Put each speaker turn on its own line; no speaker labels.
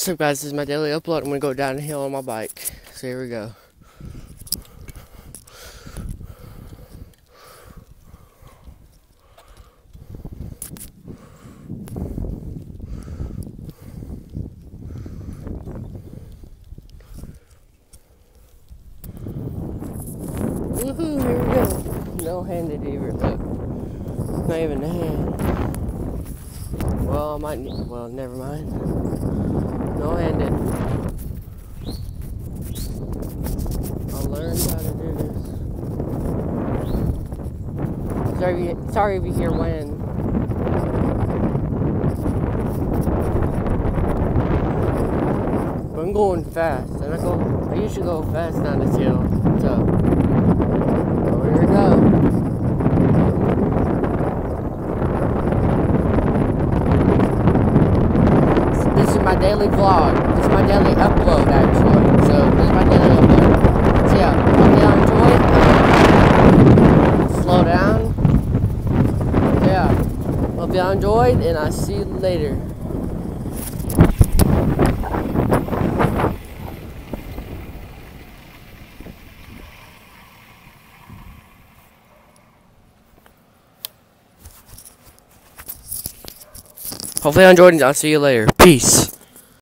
So guys, this is my daily upload. I'm gonna go downhill on my bike. So here we go. Woohoo, here we go. No-handed either, look. Not even a hand. Well, I might need, well, never mind. No-handed. I'll learn how to do this. Sorry if you hear wind. But I'm going fast, and I usually go fast down this hill. So here we go. This is my daily vlog. This is my daily upload, actually. So this is my daily upload. So yeah, hope y'all enjoyed. Slow down. So yeah, hope y'all enjoyed, and I'll see you later. Hopefully I enjoyed, and I'll see you later. Peace.